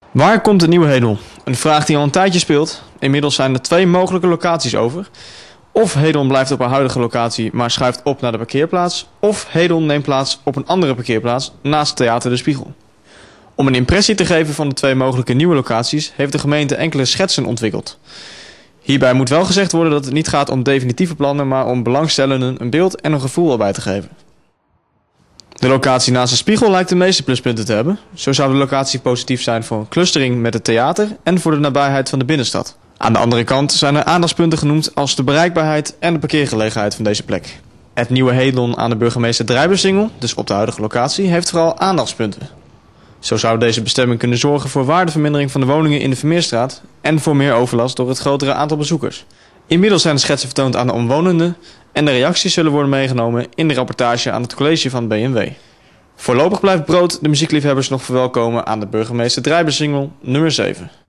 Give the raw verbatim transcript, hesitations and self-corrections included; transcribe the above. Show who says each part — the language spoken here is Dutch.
Speaker 1: Waar komt de nieuwe Hedel? Een vraag die al een tijdje speelt. Inmiddels zijn er twee mogelijke locaties over. Of Hedel blijft op haar huidige locatie, maar schuift op naar de parkeerplaats. Of Hedel neemt plaats op een andere parkeerplaats naast Theater de Spiegel. Om een impressie te geven van de twee mogelijke nieuwe locaties heeft de gemeente enkele schetsen ontwikkeld. Hierbij moet wel gezegd worden dat het niet gaat om definitieve plannen, maar om belangstellenden een beeld en een gevoel erbij te geven. De locatie naast de Spiegel lijkt de meeste pluspunten te hebben. Zo zou de locatie positief zijn voor een clustering met het theater en voor de nabijheid van de binnenstad. Aan de andere kant zijn er aandachtspunten genoemd als de bereikbaarheid en de parkeergelegenheid van deze plek. Het nieuwe Hedel aan de burgemeester Drijbersingel, dus op de huidige locatie, heeft vooral aandachtspunten. Zo zou deze bestemming kunnen zorgen voor waardevermindering van de woningen in de Vermeerstraat en voor meer overlast door het grotere aantal bezoekers. Inmiddels zijn de schetsen vertoond aan de omwonenden en de reacties zullen worden meegenomen in de rapportage aan het college van B N W. Voorlopig blijft Brood de muziekliefhebbers nog verwelkomen aan de burgemeester Drijbersingel nummer zeven.